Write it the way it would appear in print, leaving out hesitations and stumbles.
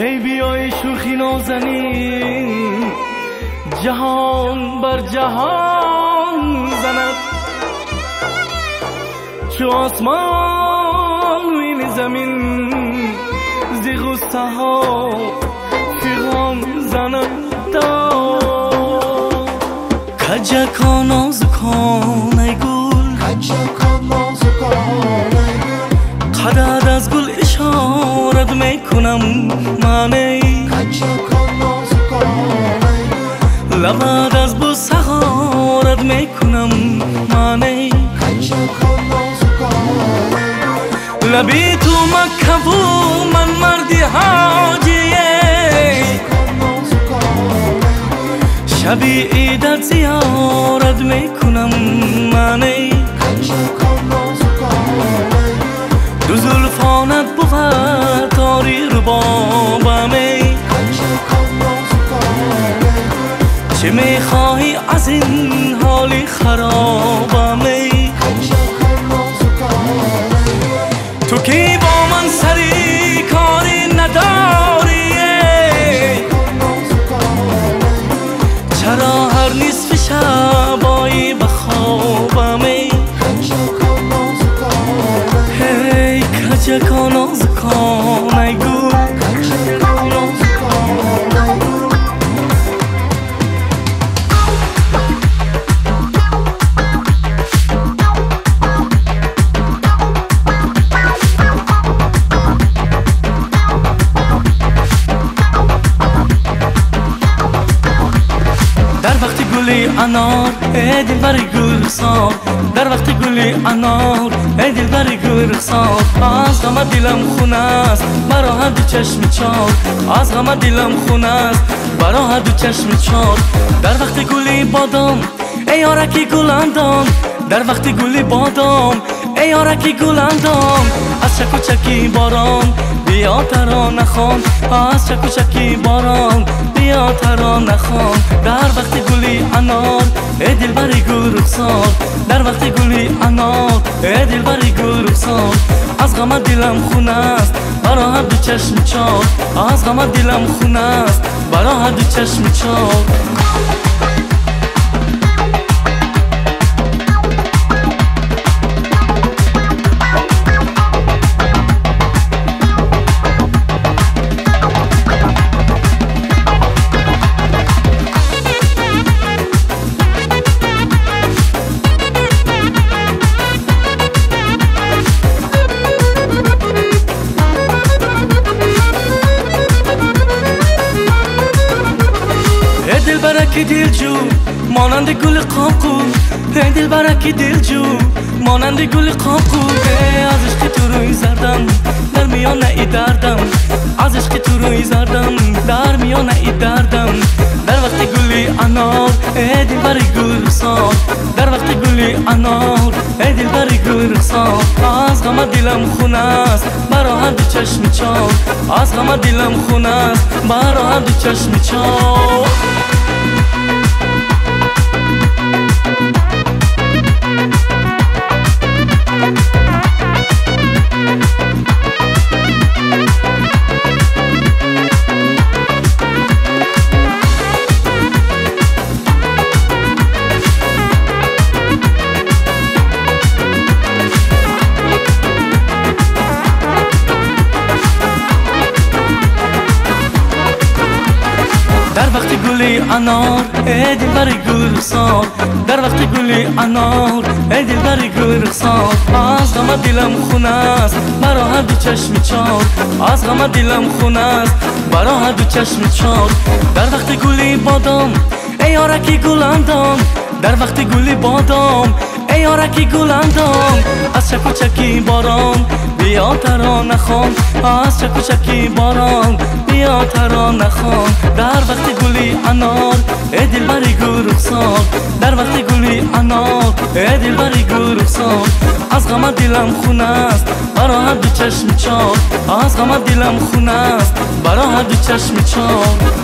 هی بیای شوخی نازنین، جهان بر جهان زند، چو آسمان این زمین زی غصه ها فیغان زند. کجکان نازکان ای گل، کجکان نازکان ای گل، قدد از گل اشارت میکنم من ای کجکان نازکان ای گل، لبد از بو سخارت میکنم من ای کجکان نازکان ای گل، لبی تو مکه و من مردی حاجیه، شبی عیدت زیارت میکنم من ای دو زلفانت بود تاری ربابم ای چه میخواهی از این حالی خرابم ای تو کی با من سری کاری نداری چرا هر نصف شبایی بخوابم ای هی کجکان نازکان ای گل. در وقت گلی انار ای دلبر گل رخسار، در وقت گلی انار ای دلبر گل رخسار، از غم دلم خونه است برا هر دو چشم چار، از غم دلم خونه است برا هر دو چشم چار. در وقت گلی بادام ای یارکی گل اندام، در وقت گلی بادام ای یارکی گل اندام، از چک و چکی باران بیا ترانه خوان، از چک و چکی باران بیا ترانه خوان. در وقت گلی انار ای دلبر گل رخسار، در وقت گلی انار ای دلبر گل رخسار، از غم دلم خونه است برا هر دو چشم چار، از غم دلم خونه است برا هر دو چشم چار. دلبرکی دلجو مانند گل قاقو، ای دلبرکی دلجو مانند گل قاقو، از عشق تو روی زردم در میان ای دردم، از عشق تو روی زردم در میان ای دردم. در وقت گلی انار ای دلبر گل رخسار، در وقت گلی انار ای دلبر گل رخسار، از غم دلم خونه است برا هر دو چشم چار، از غم دلم خونه است برا هر دو چشم چار. در وقت گلی انار ای دلبر گل رخسار، در وقت گلی انار ای دلبر گل رخسار، از غم دلم خونه است برا هر دو چشم چار، از غم دلم خونه است برا هر دو چشم چار. در وقت گلی بادام ای یارکی گل اندام، در وقت گلی بادام ای یارکی گل اندام، از چک و چکی باران بیا ترانه خوان، از چک و چکی باران بیا ترانه خوان. در وقت گلی انار ای دلبر گل رخسار، در وقت گلی انار ای دلبر گل رخسار، از غم دلم خونه است برا هر دو چشم چار، از غم دلم خونه است برا هر دو چشم چار.